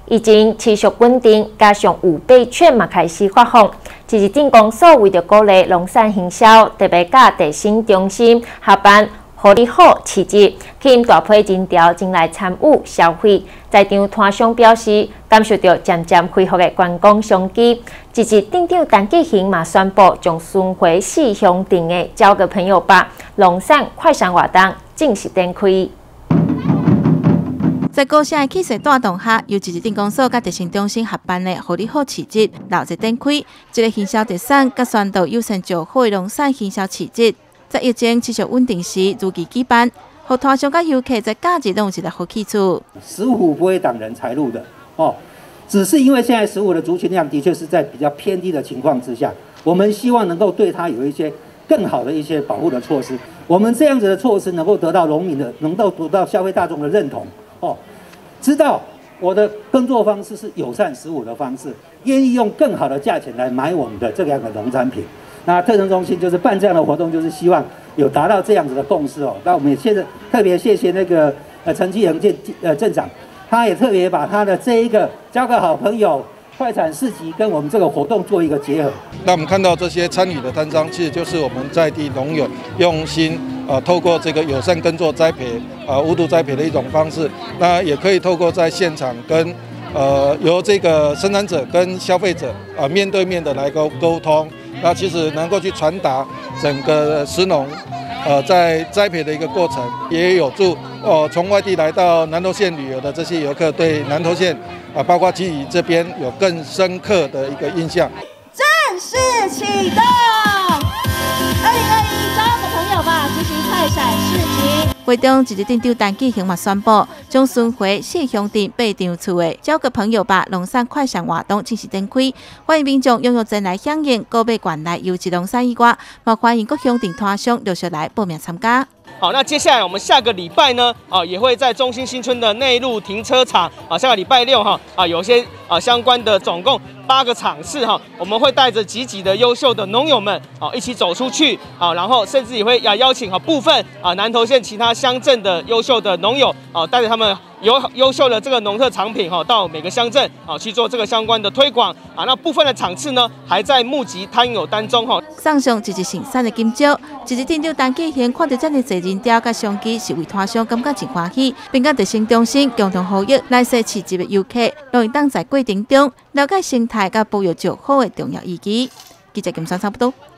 已经持续稳定，加上有备券嘛开始发放。其实镇公所为着鼓励农产行销，特别甲地审中心合办互利好市集，吸引大批人潮前来参与消费。在场摊商表示，感受到渐渐恢复的观光商机。一日镇长陈继兴嘛宣布，将巡回4乡镇的交个朋友吧农产快闪活动正式展开。 在高雄的气势带动下，由一日镇公所甲地审中心合办的互利好市集闹热展开，这个行销特产甲宣导优先做好的农产行销市集，在疫情持续稳定时如期举办，互摊商甲游客在假日都有一个好去处。 食物不会挡人财路的哦，只是因为现在食物的族群量的确是在比较偏低的情况之下，我们希望能够对它有一些更好的一些保护的措施。我们这样子的措施能够得到农民的，能够得到消费大众的认同。哦，知道我的耕作方式是友善食物的方式，愿意用更好的价钱来买我们的这样的农产品。那特生中心就是办这样的活动，就是希望有达到这样子的共识哦。那我们也现在特别谢谢那个陈继恒镇长，他也特别把他的这一个交个好朋友快闪市集跟我们这个活动做一个结合。 那我们看到这些参与的摊商，其实就是我们在地农友用心透过这个友善耕作栽培无毒栽培的一种方式，那也可以透过在现场跟由这个生产者跟消费者面对面的来沟通，那其实能够去传达整个食农在栽培的一个过程，也有助从外地来到南投县旅游的这些游客对南投县包括基宜这边有更深刻的一个印象。 正式启动2021交个朋友吧执行快闪市集。 会中一日镇长陈继兴嘛宣布，将巡回4乡镇8场次的交个朋友吧农产快闪活动正式展开，欢迎民众踊跃前来响应，购买馆内优质农产以外，也欢迎各乡镇摊商陆续来报名参加。 好，那接下来我们下个礼拜呢，也会在中心新村的内陆停车场，下个礼拜6有些相关的总共8个场次我们会带着积极的优秀的农友们一起走出去然后甚至也会邀请部分南投县其他乡镇的优秀的农友带着他们优秀的这个农特产品到每个乡镇去做这个相关的推广那部分的场次呢还在募集摊友单中送上一日盛产的金蕉，一日镇长陈继兴看到这么多人潮甲商机，是为摊商感觉真欢喜，并甲地审中心共同呼吁来市市集的游客，容易当在过程中了解生态甲保育较好的重要意义。记者金山差不多。